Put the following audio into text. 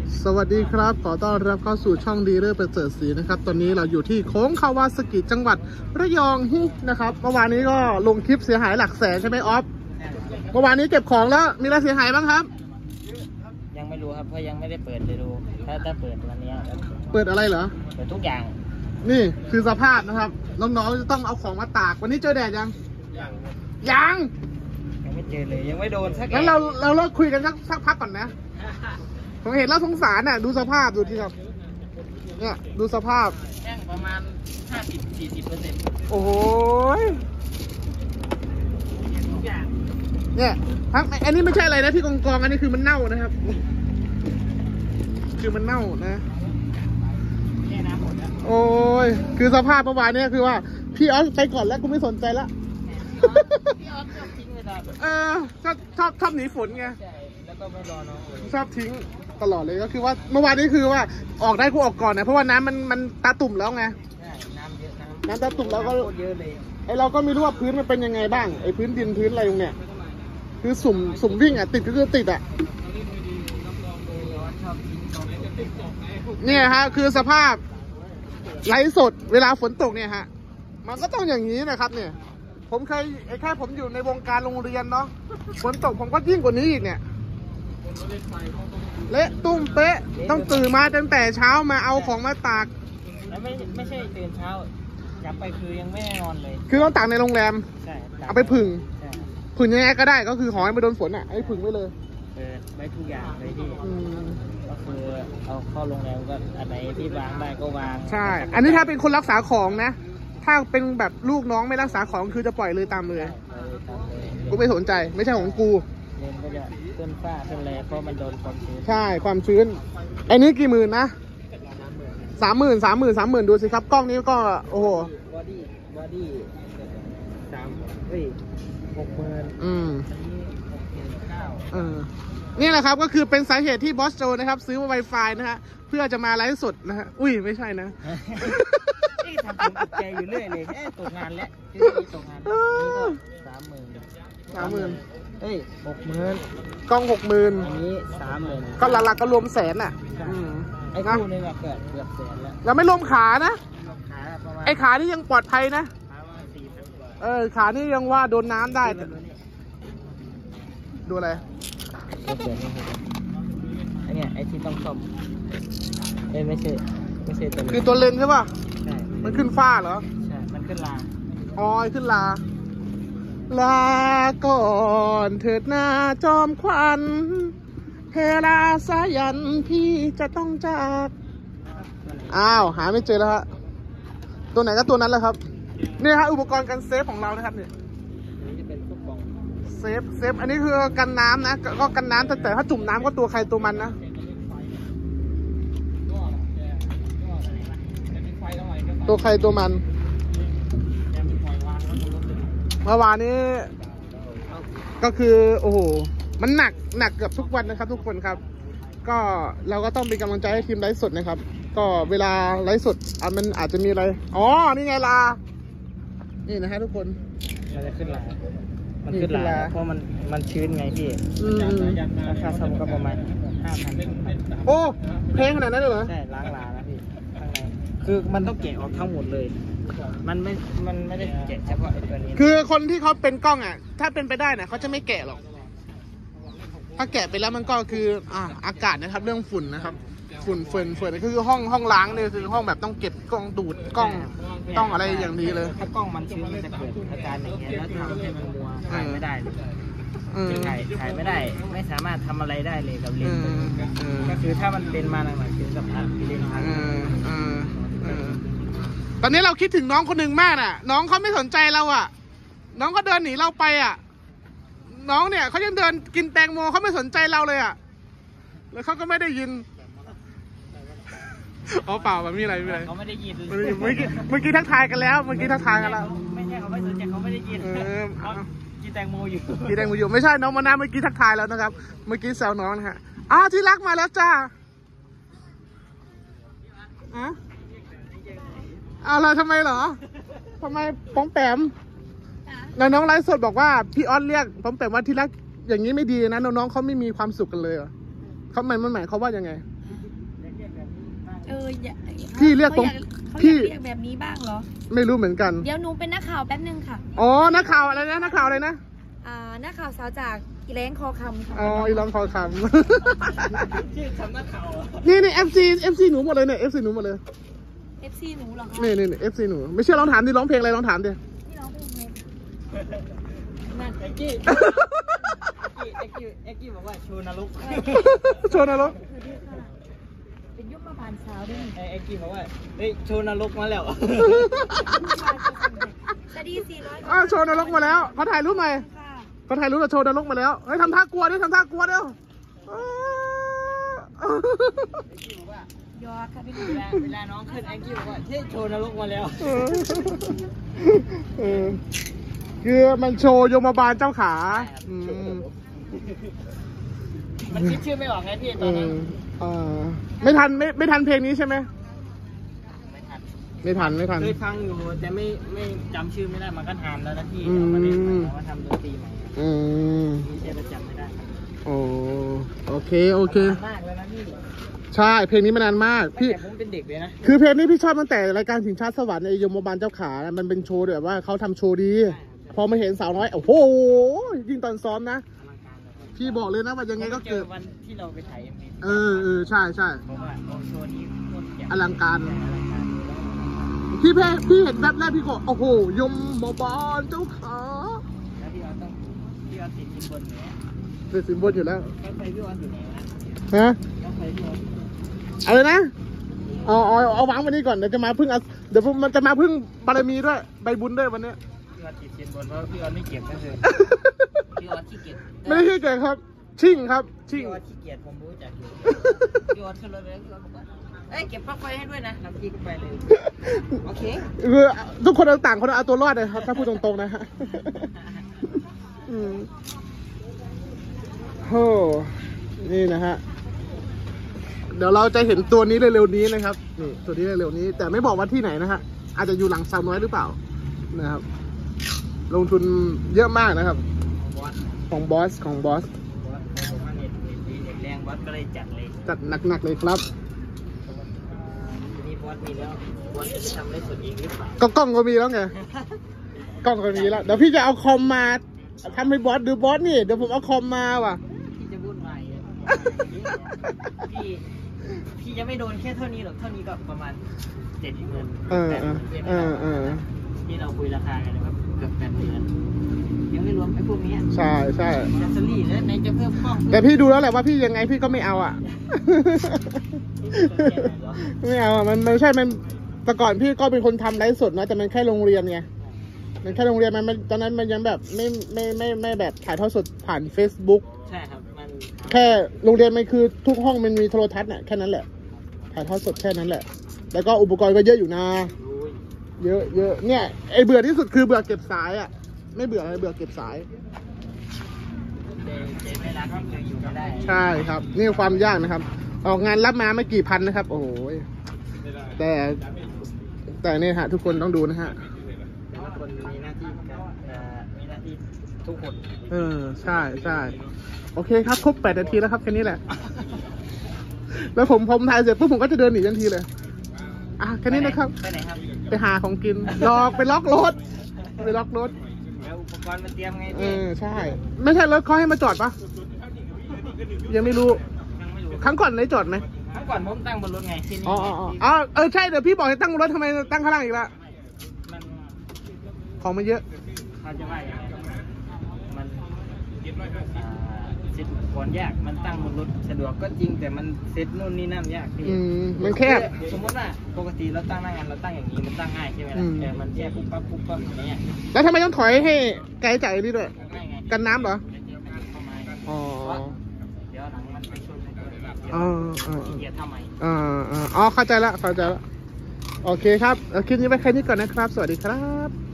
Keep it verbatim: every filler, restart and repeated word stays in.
สวัสดีครับขอต้อนรับเข้าสู่ช่องดีเรื่อประเสริฐศรีนะครับตอนนี้เราอยู่ที่โค้งคาวาสกิจังหวัดระยองฮินะครับเมื่อวานนี้ก็ลงคลิปเสียหายหลักแสนใช่ไหมออฟเมื่อวานนี้เก็บของแล้วมีอะไรเสียหายบ้างครับยังไม่รู้ครับเพราะยังไม่ได้เปิดเลยดูถ้าถ้าเปิดวันนี้เปิดอะไรเหรอเปิดทุกอย่างนี่คือสภาพนะครับน้องๆจะต้องเอาของมาตากวันนี้เจอแดดยังยังยังไม่เจอเลยยังไม่โดนสักงั้นเราเราเลิกคุยกันสักสักพักก่อนนะผมเห็นแล้วสงสารน่ะดูสภาพดูที่ครับเนี่ยดูสภาพแห้งประมาณห้าสิบสี่สิบเปอร์เซ็นต์โอ้โหทุกอย่างเนี่ยทั้งอันนี้ไม่ใช่อะไรนะที่กองกองอันนี้คือมันเน่านะครับคือมันเน่านะแค่น้ำหมดแล้วโอ้ยคือสภาพเมื่อวานนี้คือว่าพี่ออสไปก่อนแล้วกูไม่สนใจละพี่ออสชอบทิ้งเลยครับเออชอบชอบชอบหนีฝนไงใช่แล้วก็ไม่รอน้องเลยชอบทิ้งตลอดเลยก็คือว่าเมื่อวานนี้คือว่าออกได้กูออกก่อนนะเพราะว่าน้ำมันมันตาตุ่มแล้วไงใช่น้ำเยอะน้ำตาตุ่มแล้วก็เยอะเลยไอเราก็ไม่รู้ว่าพื้นมันเป็นยังไงบ้างไอพื้นดินพื้นอะไรตรงเนี้ยคือสุ่มสุ่มวิ่งอ่ะติดก็คือติดอ่ะเนี่ยฮะคือสภาพไร้สดเวลาฝนตกเนี่ยฮะมันก็ต้องอย่างนี้นะครับเนี่ยผมเคยไอ้แค่ผมอยู่ในวงการโรงเรียนเนาะฝนตกผมก็ยิ่งกว่านี้อีกเนี่ยเละตุ้มเป๊ะต้องตื่นมาตั้งแต่เช้ามาเอาของมาตากแล้วไม่ไม่ใช่ตื่นเช้าอยากไปคือยังไม่นอนเลยคือต้องตากในโรงแรมใช่เอาไปผึ่งผึ่งยังไงก็ได้ก็คือหอยไม่โดนฝนอ่ะให้ผึ่งไว้เลยเออไว้ทุกอย่างเลยที่ก็คือเอาเข้าโรงแรมก็อันไหนที่วางได้ก็วางใช่อันนี้ถ้าเป็นคนรักษาของนะถ้าเป็นแบบลูกน้องไม่รักษาของคือจะปล่อยเลยตามเลยกูไม่สนใจไม่ใช่ของกูเล่นก็จะเต้นฝ้าเต้นแรงเพราะมันโดนความชื้นใช่ความชื้นไอ้นี้กี่หมื่นนะสามหมื่นสามหมื่นสามหมื่นดูสิครับกล้องนี้ก็โอ้โหบอดี้บอดี้สามเฮ้ยหกหมื่นอืมเก้าเออนี่แหละครับก็คือเป็นสาเหตุที่บอสโจนะครับซื้อ Wi-Fi นะฮะเพื่อจะมาไลฟ์สดนะฮะอุ้ยไม่ใช่นะนี่ทำผมตกใจอยู่เรื่อยเลยแค่ตกงานแล้วที่ตกงานนี่ก็สามหมื่นสามหมื่นเอ้ยหกหมื่นกล้องหกหมื่นอันนี้สามหมื่นก็หลักๆก็รวมแสนอ่ะไอ้คู่นึงอะเกิดเกือบแสนแล้วแล้วไม่รวมขานะไอ้ขานี่ยังปลอดภัยนะเออขานี่ยังว่าโดนน้ำได้ดูอะไรไอ้เนี่ยไอ้ที่ต้องซ่อมเอ้ยไม่ใช่ไม่ใช่ตัวคือตัวเลนใช่ป่ะใช่มันขึ้นฟ้าเหรอใช่มันขึ้นลาอ๋อขึ้นลาลาก่อนเถิดหน้าจอมขวัญเฮลาสายันพี่จะต้องจากอ้าวหาไม่เจอแล้วฮะตัวไหนก็ตัวนั้นแหละครับนี่ฮะอุปกรณ์การเซฟของเรานะครับเนี่ยเซฟเซฟอันนี้คือกันน้ำนะก็กันน้ำแต่แต่ถ้าจุ่มน้ำก็ตัวใครตัวมันนะตัวใครตัวมันเมื่อวานนี้ก็คือโอ้โหมันหนักหนักเกือบทุกวันนะครับทุกคนครับก็เราก็ต้องเป็นกำลังใจให้ทีมไลฟ์สดนะครับก็เวลาไลฟ์สดอ่ะมันอาจจะมีอะไรอ๋อนี่ไงลานี่นะฮะทุกคนมันจะขึ้นลามันขึ้นลาเพราะมันมันชื้นไงพี่ราคาซ่อมก็ประมาณห้าพันโอ้แพงขนาดนั้นเลยเหรอใช่ล้างลานะพี่ข้างในคือมันต้องแกะออกทั้งหมดเลยมันไม่มันไม่ได้แกะเฉพาะไอ้ตัวนี้คือคนที่เขาเป็นกล้องอ่ะถ้าเป็นไปได้นะเขาจะไม่แกะหรอกถ้าแกะไปแล้วมันก็คืออ่าอากาศนะครับเรื่องฝุ่นนะครับฝุ่นเฟิร์นเฟิร์นก็คือห้องห้องล้างเนี่ยคือห้องแบบต้องเก็บกล้องดูดกล้องต้องอะไรอย่างนี้เลยถ้ากล้องมันชื้นมันจะเกิดอาการอย่างเงี้ยแล้วทำให้มันมัวถ่ายไม่ได้เลยถ่ายถ่ายไม่ได้ไม่สามารถทำอะไรได้เลยกับเลนส์ก็คือถ้ามันเป็นมาหนักๆถึงกับเลนส์พังตอนนี้เราคิดถึงน้องคนหนึ่งมากน่ะน้องเขาไม่สนใจเราอ่ะน้องเขาเดินหนีเราไปอ่ะน้องเนี่ยเขายังเดินกินแตงโมเขาไม่สนใจเราเลยอ่ะแล้วเขาก็ไม่ได้ยินอ๋อเปล่าแบบมีอะไรมีอะไรเขาไม่ได้ยินเมื่อกี้เมื่อกี้ทักทายกันแล้วเมื่อกี้ทักทายกันแล้วไม่ใช่เขาไม่สนใจเขาไม่ได้ยินเขากินแตงโมอยู่กินแตงโมอยู่ไม่ใช่น้องมานาเมื่อกี้ทักทายแล้วนะครับเมื่อกี้แซวน้องนะฮะอ้าวที่รักมาแล้วจ้าอะอะไรทำไมเหรอทำไมป้องแปมแล้วน้องไลฟ์สดบอกว่าพี่ออสเรียกป้องแปมว่าที่รักอย่างนี้ไม่ดีนะน้องๆเขาไม่มีความสุขกันเลยเหรอเขาหมายมันหมายเขาว่ายังไงเอออย่าพี่เรียกตรงเขาพี่อยากเรียกแบบนี้บ้างเหรอไม่รู้เหมือนกันเดี๋ยวหนูเป็นนักข่าวแป๊บนึงค่ะอ๋อนักข่าวอะไรนะนักข่าวอะไรนะอ่านักข่าวสาวจากอีแรงคอคำค่ะอ๋ออีลองคอคชื่อสำนักข่าวำ นี่นี่เอฟซีเอฟซีหนูหมดเลยเนี่ยเอฟซีหนูหมดเลยเอฟซีหนูเหรอคะนี่นี่เอฟซีหนูไม่เชื่อลองถามดิร้องเพลงอะไรลองถามดิที่ร้องเพลงอะไรนั่นเอ็กกี้เอ็กกี้เอ็กกี้บอกว่าโชว์นรกโชว์หนะลูกสวัสดีค่ะเป็นยุคมาบานสาวด้วยเอ็กกี้บอกว่าเฮ้ยโชว์นรกมาแล้วสวัสดีสี่ร้อยอ้าวโชว์นรกมาแล้วเขาถ่ายรูปใหม่ค่ะเขาถ่ายรูปกับโชว์นรกมาแล้วเฮ้ยทำท่ากลัวดิทำท่ากลัวเดี๋ยวยอดค่ะพี่หเวนุ่มลาเวลาน้องขึ้นเอ็กกี้บอกว่าเฮ้ยโชว์นรกมาแล้วเออคือมันโชว์โยมบาลเจ้าขาอืมมันคิดชื่อไม่ออกไงพี่ตเออนนั้นอเออไม่ทันไม่ไม่ทันเพลงนี้ใช่ไหมไม่ทันไม่ทันไม่ทันเคยฟังอยู่แต่ไม่ไม่จำชื่อไม่ได้มันก็ทานแล้วนะพี่อืมเอามาเล่นใหม่เอามาทำดนตรีใหม่อืมไม่ใช่ประจำไม่ได้โอ้โอเคโอเคนานมากเลยนะพี่ใช่เพลงนี้มานานมากตั้งพี่แต่ผมเป็นเด็กเลยนะคือเพลงนี้พี่ชอบตั้งแต่รายการชิงชาติสวรรค์ในยมบาลเจ้าขานะมันเป็นโชว์แบบว่าเขาทำโชว์ดี พอมาเห็นสาวน้อยโอ้โหยิ่งตอนซ้อมนะอลังการเลยพี่บอกเลยนะว่ายังไงก็เกิดวันที่เราไปถ่ายเอ็มวีเออเออใช่ใช่เพราะว่าโอ้โชว์นี้โคตรใหญ่อลังการอลังการพี่เพพี่เห็นแบบแรกพี่ก็โอ้โหยมบาลเจ้าขาแล้วพี่ออต้องพี่ออติดสินบนเหนือเป็นสินบนอยู่แล้วก็ไปพี่อออยู่ไหนวะฮะก็ไปพี่อออะไรนะเอาเอาเอาวางไว้นี่ก่อนเดี๋ยวจะมาพึ่งอ่ะเดี๋ยวมันจะมาพึ่งบารมีด้วยใบบุญด้วยวันนี้พี่ออติดสินบนเพราะพี่ออไม่เก็บนั่นคือพี่ออขี้เกียจไม่ได้ขี้เกียจครับ ชิ่งครับ ชิ่พี่งออขี้เกียจผมรู้จักอยู่พี่ออขึ้นรถเลยพี่ออบอกว่าเอ้ยเก็บปลั๊กไฟให้ด้วยนะแล้วพี่ก็ไปเลยโอเคคือทุกคนต่างคนเอาตัวรอดเลยครับถ้าพูดตรงๆนะฮะอืมโหนี่นะฮะเดี๋ยวเราจะเห็นตัวนี้เร็วๆนี้นะครับนี่ตัวนี้เร็วๆนี้ แต่ไม่บอกว่าที่ไหนนะฮะอาจจะอยู่หลังสาวน้อยหรือเปล่านะครับ ลงทุนเยอะมากนะครับบอสของบอสของบอสบอสผมว่าเน็ตดีเน็ตแรงบอสก็เลยจัดเลยจัดหนักๆเลยครับนี่บอสมีแล้วบอสจะไปทำได้ส่วนเองหรือเปล่าก็กล้องก็มีแล้วไงกล้องก็มีแล้วเดี๋ยวพี่จะเอาคอมมาทำให้บอสดูบอสนี่เดี๋ยวผมเอาคอมมาว่ะพี่จะพูดใหม่พี่พี่จะไม่โดนแค่เท่านี้หรอกเท่านี้ก็ประมาณเจ็ดหมื่นเออเออเออเออที่เราคุยราคากันนะครับเกือบแปดหมื่นยังไม่รวมไอ้พวกนี้ใช่ใช่แบตเตอรี่แล้วไหนจะเพิ่มกล้องแต่พี่ดูแล้วแหละว่าพี่ยังไงพี่ก็ไม่เอาอ่ะ ไม่เอาอ่ะมันมันไม่ใช่มันแต่ก่อนพี่ก็เป็นคนทำไลฟ์สดนะแต่มันแค่โรงเรียนไงมันแค่โรงเรียนมันมันตอนนั้นมันยังแบบไม่ไม่ไม่ไม่แบบถ่ายทอดสดผ่าน Facebook ใช่ครับมันแค่โรงเรียนมันคือทุกห้องมันมีโทรทัศน์น่ะแค่นั้นแหละถ่ายทอดสดแค่นั้นแหละ แล้วก็อุปกรณ์ก็เยอะอยู่นะรู้เยอะเยอะเนี่ยไอเบื่อที่สุดคือเบื่อเก็บสายอ่ะไม่เบื่ออะไรเบื่อเก็บสายเจเจไม่รักที่เคยอยู่ก็ได้ใช่ครับนี่ความยากนะครับ ออกงานรับมาไม่กี่พันนะครับ โอ้โหแต่แต่เนี่ยฮะทุกคนต้องดูนะฮะแต่ละคนมีหน้าที่กันเอ่อมีหน้าที่ทุกคนเออใช่ใช่โอเคครับครบแปดนาทีแล้วครับแค่นี้แหละ แล้วผมผมถ่ายเสร็จปุ๊บผมก็จะเดินหนีทันทีเลยอ่ะแค่นี้นะครับไปไหนครับไปหาของกินลอกไปล็อกรถไปล็อกรถแล้วอุปกรณ์มาเตรียมไงเอพี่อใช่ ไม่ใช่รถเขาให้มาจอดปะยังไม่รู้ยังไม่รู้ครั้งก่อนได้จอดไหมครั้งก่อนผมตั้งบนรถไงที่นี่อ๋ออ๋ออ๋อเออใช่เดี๋ยวพี่บอกให้ตั้งรถทำไมตั้งข้างล่างอีกละมันของมันเยอะเขาจะว่าอย่างไรมันอ่าเซ็ตอุปกรณ์ยากมันตั้งบนรถสะดวกก็จริงแต่มันเซ็ตนู่นนี่นั่นยากพี่อืมมันแคบสมมติว่าปกติเราตั้งหน้างานเราตั้งอย่างนี้มันตั้งง่ายใช่ไหมอืล่ะมแต่มันแค่ปุ๊บปั๊บปุ๊บปั๊บอย่างเงี้ยแล้วทำไมต้องถอยให้ไกลจากไอ้นี่ด้วยง่ายไงกันน้ำเหรอเดี๋ยวมันเข้ามาอ๋อเดี๋ยวหลังมันไปชนกันเดี๋ยวอ๋ออ๋อขี้เกียจทำไมอ๋ออ๋อเข้าใจละเข้าใจละโอเคครับเอาคลิปนี้ไว้แค่นี้ก่อนนะครับ สวัสดีครับ